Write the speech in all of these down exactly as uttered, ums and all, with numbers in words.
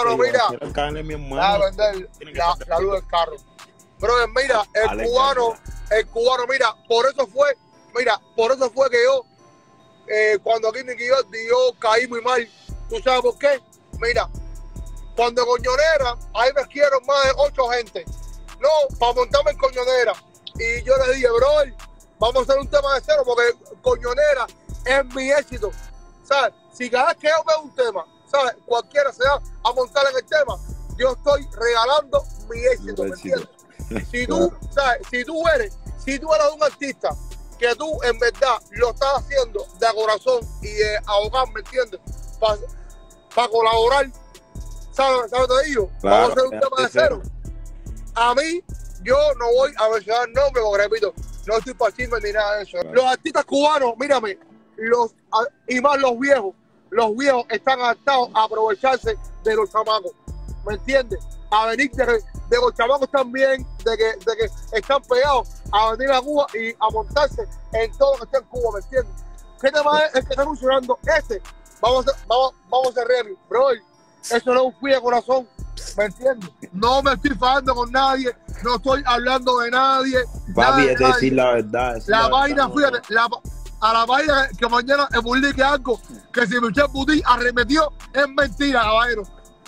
hermano, mira. A vender la, la luz del carro. Brother, mira, el Alex, cubano, el cubano, mira, por eso fue, mira, por eso fue que yo, eh, cuando aquí Nicky Jordi, yo caí muy mal. ¿Tú sabes por qué? Mira, cuando Coñonera, ahí me quiero más de ocho gente. No, para montarme en Coñonera. Y yo le dije, bro, vamos a hacer un tema de cero porque Coñonera es mi éxito. ¿Sabes? Si cada vez que yo veo un tema, ¿sabes? Cualquiera se va a montar en el tema, yo estoy regalando mi éxito, ¿me entiendes? Si tú, ¿sabes? Si tú eres, si tú eres un artista que tú en verdad lo estás haciendo de corazón y de ahogar, ¿me entiendes? Para pa colaborar, ¿sabes? ¿Sabes te digo? Claro, vamos a hacer un tema de cero. A mí, yo no voy a mencionar nombres, porque repito, no estoy para chisme ni nada de eso. Claro. Los artistas cubanos, mírame, los, y más los viejos, los viejos están adaptados a aprovecharse de los chamacos, ¿me entiendes? A venir de, de los chamacos también, de que, de que están pegados, a venir a Cuba y a montarse en todo lo que está en Cuba, ¿me entiendes? ¿Qué tema es el que está funcionando? Este, vamos a, vamos, vamos a hacer review, bro, eso no es un fui de corazón, ¿me entiendes? No me estoy fajando con nadie, no estoy hablando de nadie. Papi, es decir la verdad. La, la vaina, verdad, fíjate, no. la, a la vaina que mañana me publique algo que si Michel Buti arremetió, es mentira, caballero.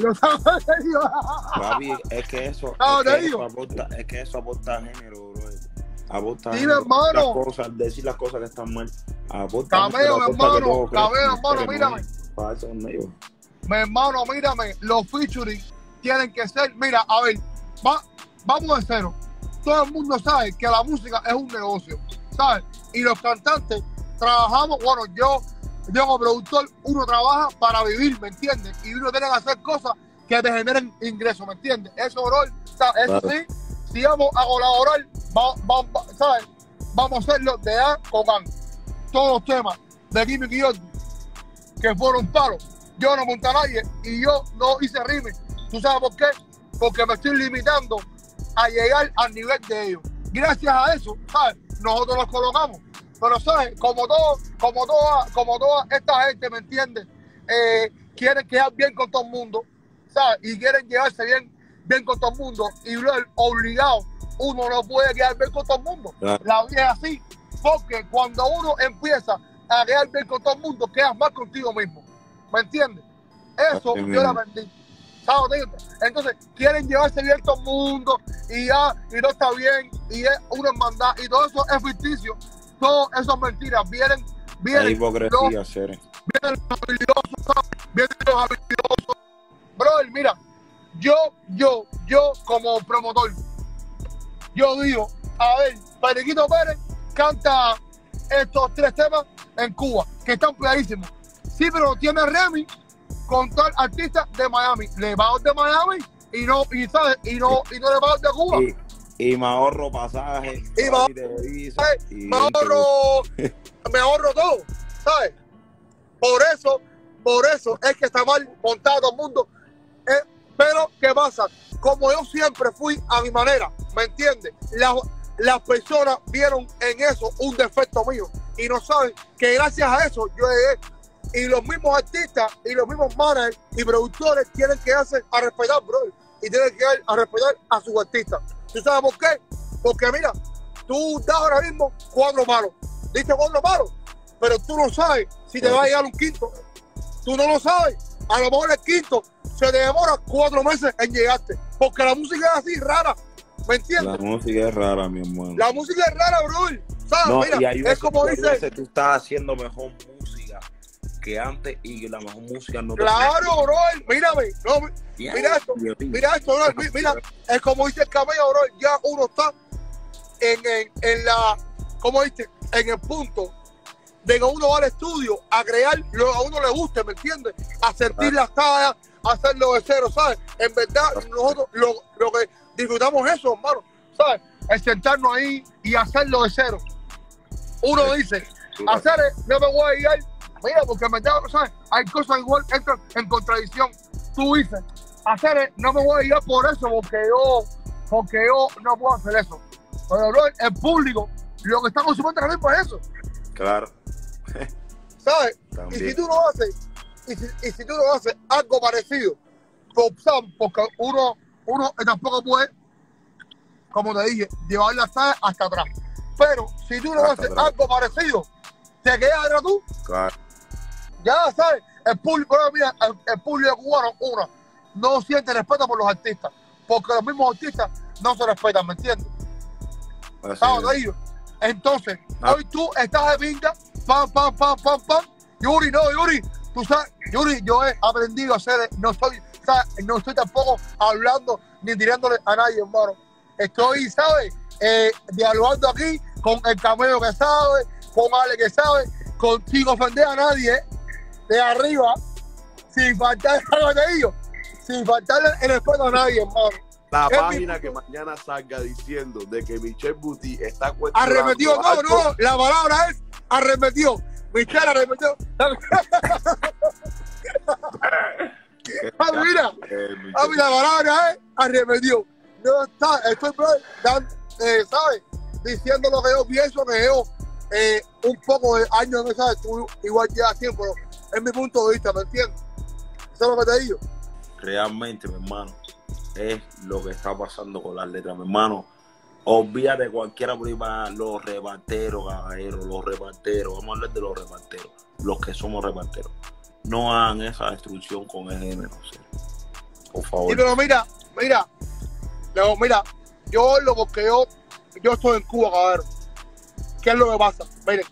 Papi, es que eso, no, es, que eso aporta, es que eso aporta género, bro. Aporta sí, género, hermano. Las cosas, decir las cosas que están mal. Aporta Cameo, mi hermano, cameo, hermano, mírame. Para eso no yo. Mi hermano, mírame, los featuring tienen que ser, mira, a ver, va, vamos de cero. Todo el mundo sabe que la música es un negocio, ¿sabes? Y los cantantes trabajamos, bueno, yo, yo como productor, uno trabaja para vivir, ¿me entiendes? Y uno tiene que hacer cosas que te generen ingresos, ¿me entiendes? Eso, bro, ¿sabes? Eso claro. Sí, si vamos a colaborar, va, va, va, ¿sabes? Vamos a hacerlo de A con A. Todos los temas de Nicky Jordi que fueron palos, yo no monté a nadie y yo no hice rime. ¿Tú sabes por qué? Porque me estoy limitando a llegar al nivel de ellos. Gracias a eso, ¿sabes? Nosotros los colocamos. Pero, ¿sabes? Como todo, como toda, como toda esta gente, ¿me entiendes? Eh, quieren quedar bien con todo el mundo, ¿sabes? Y quieren llevarse bien, bien con todo el mundo. Y luego, obligado, uno no puede quedar bien con todo el mundo. Claro. La vida es así. Porque cuando uno empieza a quedar bien con todo el mundo, quedas mal contigo mismo. ¿Me entiendes? Eso yo lo aprendí. ¿Sabes? Entonces, quieren llevarse bien todo el mundo y ya, y no está bien, y es una hermandad, y todo eso es ficticio. Todo eso es mentira. Vienen, vienen. La hipocresía, los, vienen los habilidosos, vienen los habilidosos. Brother, mira, yo, yo, yo como promotor, yo digo, a ver, Periquito Pérez canta estos tres temas en Cuba, que están pegadísimos. Sí, pero tiene remix con tal artista de Miami. Le pago de Miami y no, y sabes, y no, y no le pago de Cuba. Y, y me ahorro pasajes. Y me ahorro, y me ahorro, me ahorro todo, ¿sabes? Por eso, por eso es que está mal montado todo el mundo. Eh, pero, ¿qué pasa? Como yo siempre fui a mi manera, ¿me entiendes? Las, las personas vieron en eso un defecto mío y no saben que gracias a eso yo llegué. Y los mismos artistas y los mismos managers y productores tienen que hacer a respetar, bro. Y tienen que dar a respetar a sus artistas. ¿Tú sabes por qué? Porque mira, tú das ahora mismo cuatro palos. Diste cuatro palos, pero tú no sabes si te va a llegar un quinto. Tú no lo sabes. A lo mejor el quinto se te demora cuatro meses en llegarte. Porque la música es así, rara. ¿Me entiendes? La música es rara, mi hermano. La música es rara, bro. ¿Sabes? No, mira, y es como dice. Tú estás haciendo mejor música que antes y que la mejor música no te claro, bro, mírame, no, yeah, mira esto, yeah, mira esto, bro, mira, es como dice el camello, bro, ya uno está en, en, en la, ¿cómo dice? En el punto de que uno va al estudio a crear lo que a uno le guste, ¿me entiendes? A sentir ah. las tallas, a hacerlo de cero, ¿sabes? En verdad, nosotros lo, lo que disfrutamos es eso, hermano, ¿sabes? El sentarnos ahí y hacerlo de cero. Uno dice, hacer, no me voy a llegar. Mira, porque me tengo, ¿sabes? Hay cosas igual entran en contradicción. Tú dices, hacer, no me voy a ir por eso, porque yo, porque yo no puedo hacer eso. Pero bro, el público, lo que está consumiendo ahora mismo es eso. Claro. ¿Sabes? También. Y si tú no haces, y si, y si tú no haces algo parecido porque uno, uno tampoco puede, como te dije, llevar la sala hasta atrás. Pero si tú no haces algo parecido, te quedas atrás tú. Claro. Ya sabes, el público, mira, el, el público cubano, uno, no siente respeto por los artistas, porque los mismos artistas no se respetan, ¿me entiendes? ¿Sabes ellos? Entonces, ah. hoy tú estás de pinga, pam, pam, pam, pam, pam. Yuri, no, Yuri, tú sabes, Yuri, yo he aprendido a hacer, no estoy, ¿sabes? No estoy tampoco hablando ni tirándole a nadie, hermano. Estoy, ¿sabes? Eh, dialogando aquí con el Camelo que sabe, con Ale que sabe, con, sin ofender a nadie, ¿eh? De arriba, sin faltar de ellos, sin faltarle el respeto a nadie, hermano. La es página mi... que mañana salga diciendo de que Michelle Buti está cuestionando. Arremetió, no, no, la palabra es arremetió. Michelle arremetió. ah, mira, ah, mira, la palabra es arremetió. No está, estoy, eh, ¿sabes? Diciendo lo que yo pienso, que yo, eh, un poco de años, ¿no sabes? Tú igual ya tiempo, pero es mi punto de vista, ¿me entiendes? Eso es lo que te digo. Realmente, mi hermano, es lo que está pasando con las letras, mi hermano. Olvídate cualquiera prima, los reparteros, caballeros, los reparteros, vamos a hablar de los reparteros, los que somos reparteros. No hagan esa destrucción con el género, ¿sí? Por favor. Sí, pero mira, mira, luego, mira, yo lo porque yo, yo estoy en Cuba, cabrón. ¿Qué es lo que pasa? Miren,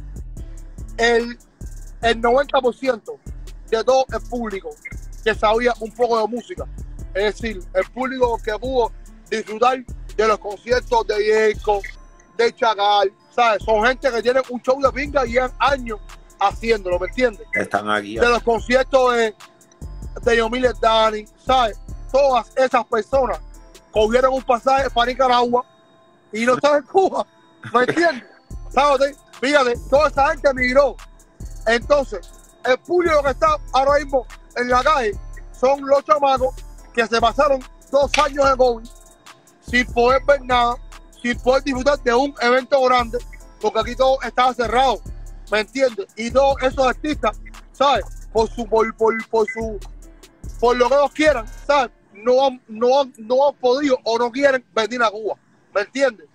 el, el noventa por ciento de todo el público que sabía un poco de música, es decir, el público que pudo disfrutar de los conciertos de Diego, de Chacal, ¿sabes? Son gente que tienen un show de pinga y llevan años haciéndolo, ¿me entiendes? Están aquí. De los conciertos de, de Yomil Dani, ¿sabes? Todas esas personas cogieron un pasaje para Nicaragua y no están en Cuba, ¿me entiendes? ¿Sabes? Fíjate, toda esa gente emigró. Entonces, el público que está ahora mismo en la calle son los chamacos que se pasaron dos años de COVID sin poder ver nada, sin poder disfrutar de un evento grande, porque aquí todo estaba cerrado, ¿me entiendes? Y todos esos artistas, ¿sabes? Por su, por, por, por su, por lo que ellos quieran, ¿sabes? No han, no han, no han podido o no quieren venir a Cuba, ¿me entiendes?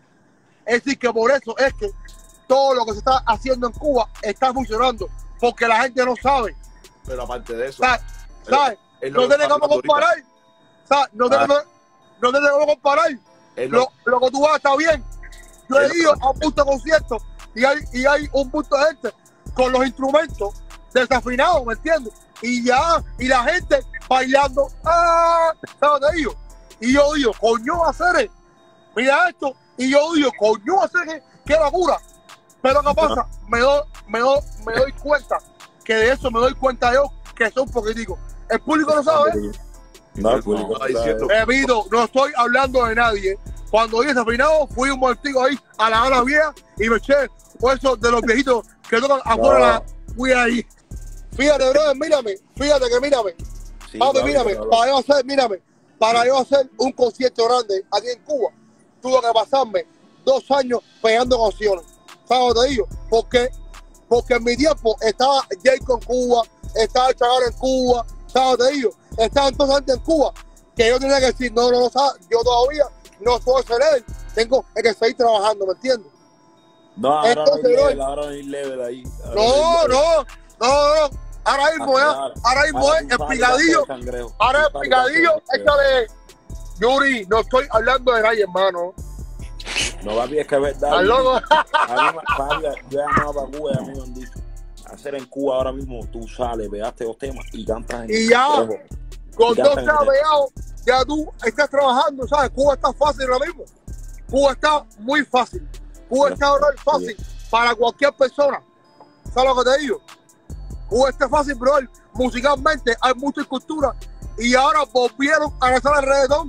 Es decir, que por eso es que todo lo que se está haciendo en Cuba está funcionando, porque la gente no sabe. Pero aparte de eso, ¿sabes? ¿sabes? No tenemos cómo comparar, ¿sabes? No tenemos ah. no tenemos cómo comparar. Lo, lo, lo que tú vas está bien. Yo he ido a un punto de concierto y hay, y hay un punto de gente con los instrumentos desafinados, ¿me entiendes? Y ya, y la gente bailando, ¡ah! ¿Sabes de ellos? Y yo digo, coño, hacer, mira esto, y yo digo, coño, hacer, qué locura. Pero ¿qué pasa? Me doy, me, doy, me doy cuenta que de eso me doy cuenta yo, que son un poquitico. El público no sabe. No, el público no, diciendo. Repito, no estoy hablando de nadie. Cuando vi desafinado, fui un momentico ahí a la Ana Vieja y me eché eso de los viejitos que tocan afuera no. la fui ahí. Fíjate, brother, mírame, fíjate que mírame. Sí, Papi, claro, mírame, claro. para yo hacer, mírame, para yo hacer un concierto grande aquí en Cuba, tuve que pasarme dos años pegando canciones. ¿Sabes de ellos? ¿Por qué? Porque en mi tiempo estaba Jayco en Cuba, estaba el Chagal en Cuba, ¿sabes de ellos? Estaba entonces antes en Cuba, que yo tenía que decir, no, no, no, ¿sabes? Yo todavía no puedo ser él, tengo que seguir trabajando, ¿me entiendes? No, ahora entonces, no hay level, ahora no hay level ahí. Ahora no, no, no, no, ahora mismo es, ahora mismo es el picadillo, ahora el picadillo, échale, Yuri, no estoy hablando de nadie, hermano. No, papi, es que es verdad. Al loco. Papi, yo he llamado para Cuba y a mí me han dicho, hacer en Cuba ahora mismo, tú sales, pegaste dos temas y cantas en Y ya, espejo, con y dos temas pegados, ya tú estás trabajando, ¿sabes? Cuba está fácil ahora mismo. Cuba está muy fácil. Cuba está ahora fácil para cualquier persona. ¿Sabes lo que te digo? Cuba está fácil, bro. Musicalmente hay mucha cultura y ahora volvieron a regresar al reggaetón.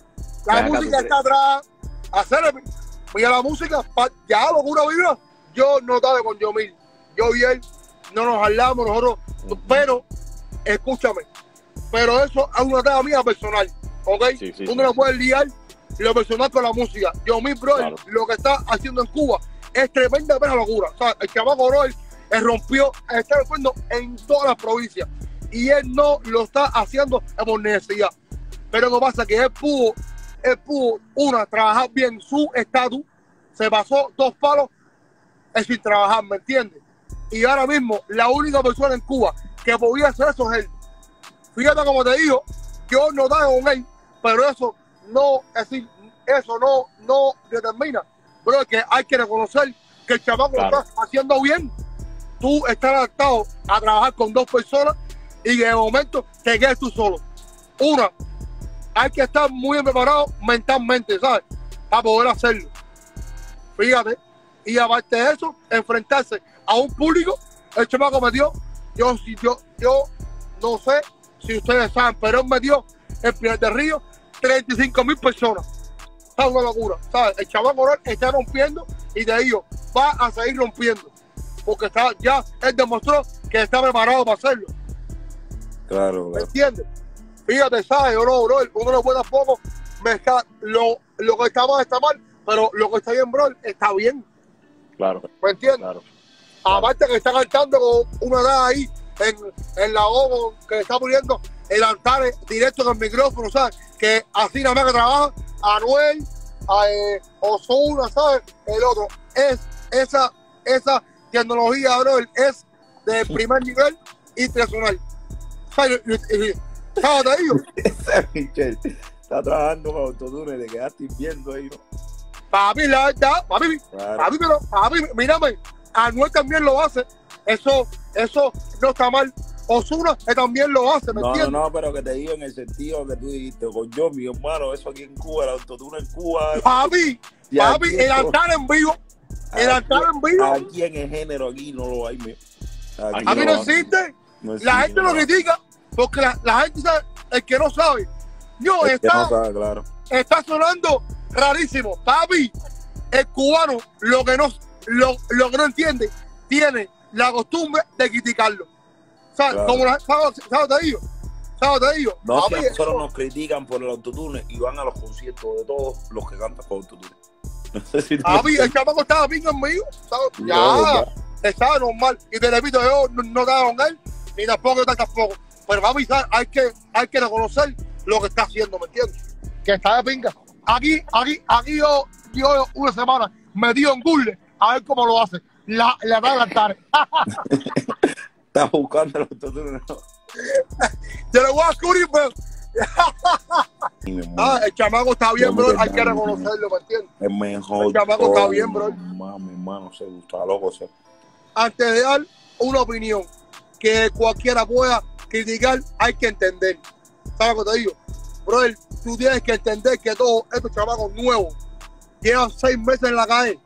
La Venga, música está atrás. Hacer mira la música, ya locura viva. Yo no estaba con Yomil, yo y él no nos hablamos nosotros, uh-huh. pero escúchame, pero eso es una tarea mía personal, ¿ok? Sí, sí, Tú no sí, lo puedes liar lo personal con la música. Yomil, bro, claro. lo que está haciendo en Cuba es tremenda pena locura. O sea, el chamaco, bro, él rompió, está rompiendo en todas las provincias. y él no lo está haciendo por necesidad. Pero lo que pasa es que él pudo, él pudo, una, trabajar bien su estatus, se pasó dos palos es sin trabajar, ¿me entiendes? Y ahora mismo, la única persona en Cuba que podía hacer eso es él. Fíjate como te digo, yo no estaba con él, pero eso no, es decir, eso no, no determina. Pero es que hay que reconocer que el chamaco claro. lo está haciendo bien. Tú estás adaptado a trabajar con dos personas y que de momento te quedes tú solo. Una, hay que estar muy bien preparado mentalmente, ¿sabes? Para poder hacerlo. Fíjate. Y aparte de eso, enfrentarse a un público, el chamaco metió, yo, yo, yo no sé si ustedes saben, pero él metió en Pinar del Río treinta y cinco mil personas. Es una locura, ¿sabes? El chamaco está rompiendo y te digo, va a seguir rompiendo. Porque está, ya él demostró que está preparado para hacerlo. Claro, ¿Me claro. entiendes? Fíjate, ¿sabes? O no, bro, uno no puede tampoco mezclar lo, lo que está mal está mal, pero lo que está bien, bro, está bien. Claro. ¿Me entiendes? Claro. Aparte que está cantando con una edad ahí en, en la voz que está poniendo el altar directo en el micrófono, ¿sabes? Que así nada más que trabaja Anuel, a, eh, Ozuna, ¿sabes? El otro. Es esa, esa tecnología, bro, es de primer nivel internacional. ¿Sabes? ¿Sabes? Te digo. Ese Michelle está trabajando con autotune, te quedaste viendo ahí, ¿no? Papi, la verdad, papi, claro. papi, pero, papi, mírame, Anuel también lo hace, eso, eso no está mal. Ozuna también lo hace, ¿me no, entiendes? No, no, pero que te digo en el sentido que tú dijiste, con yo, mi hermano, eso aquí en Cuba, el autotune en Cuba. Papi, papi, el altar en vivo, el altar en vivo. Aquí en el género, aquí no lo hay, mío. Aquí no, no existe, no existe, la gente no. lo critica, porque la, la gente sabe, el que no sabe, no, el está, no sabe, claro. está sonando rarísimo, papi. El cubano lo que no lo, lo que no entiende tiene la costumbre de criticarlo. ¿Sabes? Claro. Como la, ¿sabes, ¿sabes te digo? ¿Sabes te digo? No, papi, si a nosotros nos critican por el autotune y van a los conciertos de todos los que cantan con autotune. No sé si papi, el chamaco estaba bien conmigo, ¿sabes? Ya, no, estaba normal. Y te repito, yo no, no estaba con él, ni tampoco yo tampoco. Pero papi, ¿sabes? Hay que, hay que reconocer lo que está haciendo, ¿me entiendes? Que está de pinga. Aquí, aquí, aquí yo, yo una semana metido en Google a ver cómo lo hace. La, la va a cantar. Estás buscando el autotune, ¿no? Yo lo voy a descubrir, pero. ah, el chamaco está bien, bro. Hay que reconocerlo, ¿me entiendes? Es mejor. El chamaco está bien, bro. Mi hermano, se gusta, loco, se. Antes de dar una opinión que cualquiera pueda criticar, hay que entender. ¿Sabes lo que te digo? Brother, tú tienes que entender que todos estos chamacos nuevos llevan seis meses en la calle.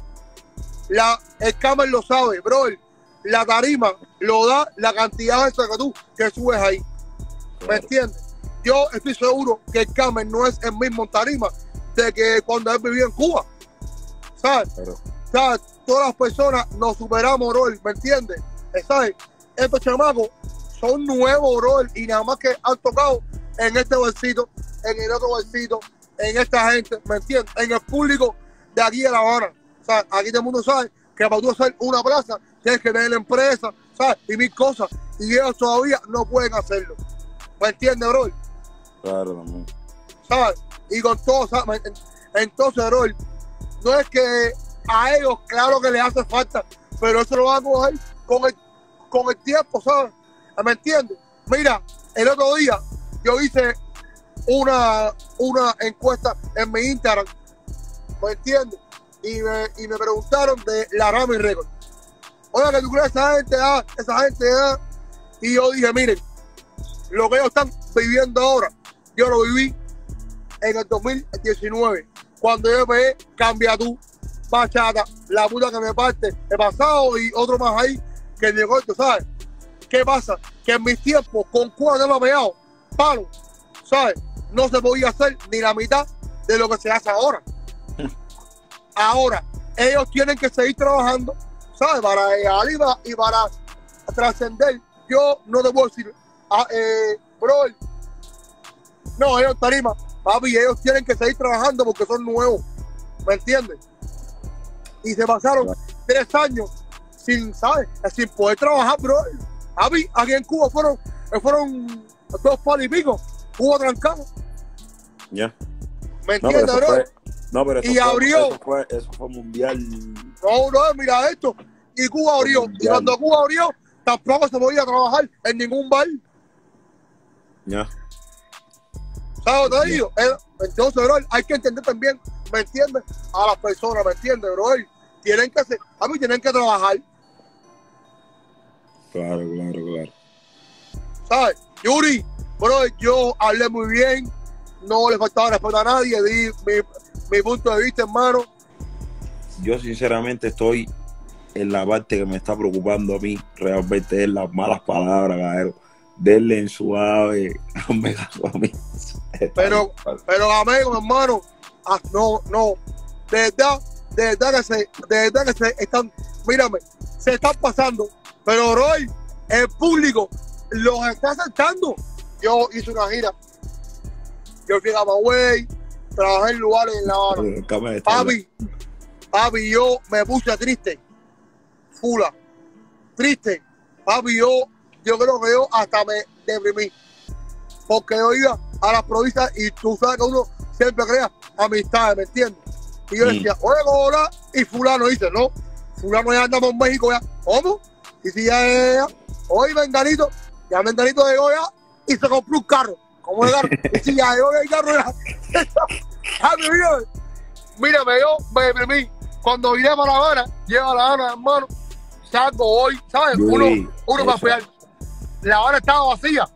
La, el Camer lo sabe, brother. La tarima lo da la cantidad de eso que tú que subes ahí. Claro. ¿Me entiendes? Yo estoy seguro que el Camer no es el mismo en tarima de que cuando él vivía en Cuba. ¿Sabes? Claro. ¿Sabes? Todas las personas nos superamos, brother. ¿Me entiendes? ¿Sabes? Estos chamacos son nuevos, brother. Y nada más que han tocado en este bolsito, en el otro bolsito, en esta gente, ¿me entiendes? En el público de aquí de La Habana. O sea, aquí todo el mundo sabe que para tú hacer una plaza tienes que tener la empresa, ¿sabes? Y mil cosas. Y ellos todavía no pueden hacerlo. ¿Me entiendes, bro? Claro, también. ¿Sabes? Y con todo, ¿sabes? Entonces, bro, no es que a ellos, claro que les hace falta, pero eso lo van a coger con el, con el tiempo, ¿sabes? ¿Me entiendes? Mira, el otro día yo hice una, una encuesta en mi Instagram, ¿me entiendes? Y me, y me preguntaron de la Rami Record. Oye, que tú crees esa gente, ah, esa gente, ah. Y yo dije, miren, lo que ellos están viviendo ahora, yo lo viví en el dos mil diecinueve, cuando yo pegué Cambia Tú, Bachata, La Puta Que Me Parte, el pasado y otro más ahí que llegó, ¿tú sabes? ¿Qué pasa? Que en mis tiempos, con cuatro temas pegados, palo, ¿sabes? No se podía hacer ni la mitad de lo que se hace ahora. Ahora, ellos tienen que seguir trabajando, ¿sabes? Para llegar y para trascender. Yo no te puedo decir, ah, eh, bro, no, ellos tarima, papi, ellos tienen que seguir trabajando porque son nuevos, ¿me entiendes? Y se pasaron tres años sin, ¿sabes? Sin poder trabajar, bro. Papi, aquí en Cuba fueron fueron dos palos y pico, hubo trancado. Ya. ¿Me No, pero entiendes, eso bro? fue, no, pero eso Y fue, abrió. Eso fue, eso fue mundial. No, no, mira esto. Y Cuba abrió. Mundial. Y cuando Cuba abrió, tampoco se podía trabajar en ningún bar. Ya. ¿Sabes lo que te digo? Eh, Entonces, bro, hay que entender también, ¿me entiendes? A las personas, ¿me entiendes, bro? Tienen que hacer, a mí tienen que trabajar, Claro, claro, claro. ¿sabes? Yuri, bro, yo hablé muy bien, no le faltaba respeto a nadie, di mi, mi punto de vista, hermano. Yo sinceramente estoy en la parte que me está preocupando a mí, realmente es las malas palabras, caballero. Denle en suave, no me caso a mí. Pero, pero amigo, hermano, ah, no, no, de verdad, de verdad que se, de verdad que se están, mírame, se están pasando, pero Roy, el público los está aceptando. Yo hice una gira, yo fui a Camagüey, trabajé en lugares en La Habana. Papi, papi, yo me puse triste, fula, triste, papi, yo, yo creo que yo hasta me deprimí, porque yo iba a las provincias y tú sabes que uno siempre crea amistades, ¿me entiendes? Y yo Mm. decía, oye, hola, y fulano dice, no, fulano ya andamos en México ya, ¿cómo? Y si ya es, oye, Menganito, ya Menganito llegó ya y se compró un carro, ¿cómo es el carro? Y si ya llegó el carro ya, ah, mírame, mírame, yo me deprimí, cuando vine para La Habana, llego a La Habana, hermano, salgo hoy, ¿sabes? Yuri, Uno, uno va a pegar, La Habana estaba vacía.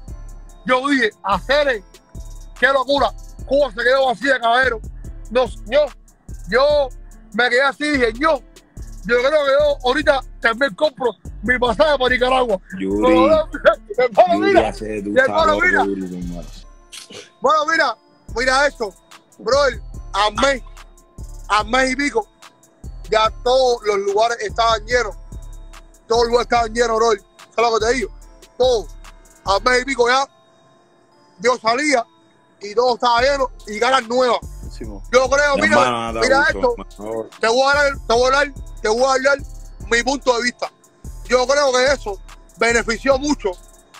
Yo dije, hacer, qué locura, Cuba se quedó vacía, caballero. No, yo, yo me quedé así, dije, yo, yo creo que yo ahorita también compro mi pasaje para Nicaragua. Yuri, Pero, hermano, Yuri mira, hace tu hermano, sabor, mira. Yuri, hermano. Bueno, mira, mira esto, brother, a mes, a mes y pico, ya todos los lugares estaban llenos, todos los lugares estaban llenos, brother, ¿sabes lo que te digo? Todos, a mes y pico ya, yo salía y todo estaba lleno y ganas nuevas. Yo creo, mira, Hermano, mira abuso, esto, mejor. te voy a dar, te voy a dar, te voy a hablar mi punto de vista. Yo creo que eso benefició mucho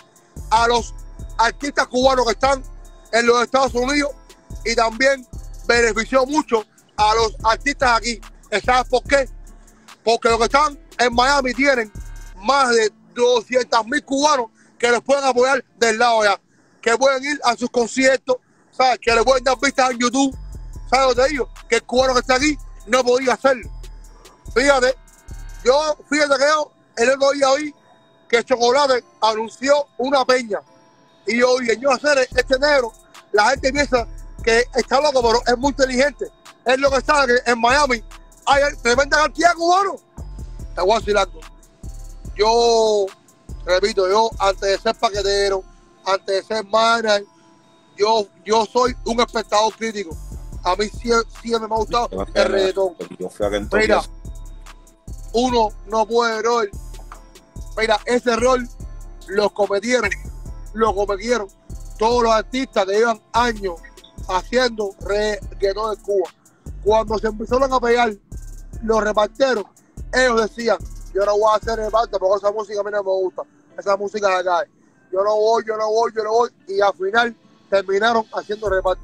a los artistas cubanos que están en los Estados Unidos y también benefició mucho a los artistas aquí. ¿Sabes por qué? Porque los que están en Miami tienen más de doscientos mil cubanos que les pueden apoyar del lado allá, que pueden ir a sus conciertos, ¿sabes? Que les pueden dar vistas en YouTube. ¿Sabes lo que te digo? Que el cubano que está aquí no podía hacerlo. Fíjate, yo, fíjate que yo el otro día oí que Chocolate anunció una peña. Y yo dije, yo hacer este negro, la gente piensa que está loco, pero es muy inteligente. Es lo que sabe que en Miami hay tremenda cantidad de cubanos. Te voy a decir algo. Yo, repito, yo antes de ser paquetero, antes de ser manager, yo, yo soy un espectador crítico. A mí siempre, siempre me ha gustado el reggaetón. Yo fui a Kentucky. Mira, uno no puede rol. Mira, ese rol lo cometieron, lo cometieron todos los artistas que llevan años haciendo reggaetón en Cuba. Cuando se empezaron a pegar los reparteros, ellos decían, yo no voy a hacer reparte porque esa música a mí no me gusta, esa música de acá. Yo no voy, yo no voy, yo no voy. Y al final terminaron haciendo reparte.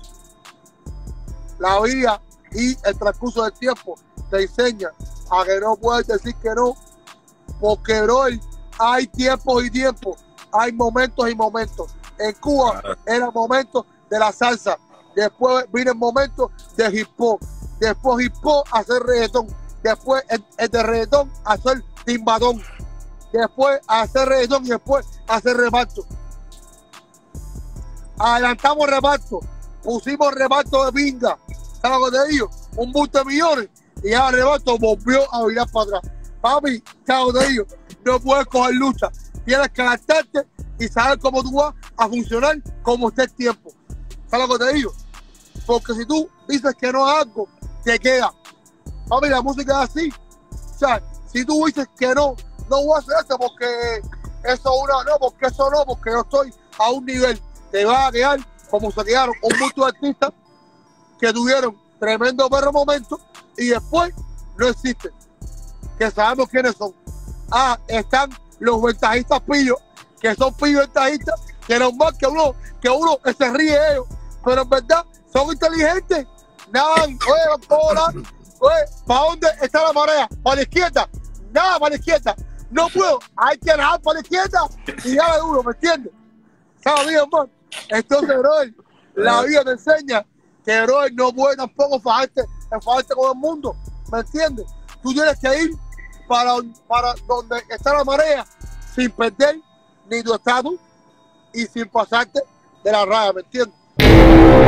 La vida y el transcurso del tiempo te enseña a que no puedes decir que no, porque, bro, hay tiempos y tiempos, hay momentos y momentos. En Cuba era momento de la salsa, después vino el momento de hip hop, después hip hop hacer reggaetón, después el, el de reggaetón hacer timbadón, después hacer reggaetón y después hacer reparto. Adelantamos reparto, pusimos reparto de pinga, ¿sabes lo que te digo? Un busto de millones y ya el reparto volvió a virar para atrás. Papi, ¿sabes lo que te digo? No puedes coger lucha, tienes que adaptarte y saber cómo tú vas a funcionar como esté el tiempo. ¿Sabes lo que te digo? Porque si tú dices que no es algo, te queda. Papi, la música es así. O sea, si tú dices que no, no voy a hacer eso porque eso una, no, porque eso no, porque yo estoy a un nivel, te vas a quedar como se quedaron un mucho de artistas que tuvieron tremendo perro momento y después no existen. Que sabemos quiénes son. Ah, están los ventajistas pillos que son pibes ventajistas, que normal que uno, que uno se ríe de ellos, pero en verdad son inteligentes. Nada, oye, hola, oye, ¿para dónde está la marea? ¿Para la izquierda? Nada, para la izquierda. No puedo, hay que nadar para la izquierda y darle duro, ¿me entiendes? ¿Sabes, mi hermano? Entonces, brother, la vida te enseña que, brother, no puedes tampoco fajarte, fajarte con el mundo, ¿me entiendes? Tú tienes que ir para, para donde está la marea sin perder ni tu estatus y sin pasarte de la raya, ¿me entiendes?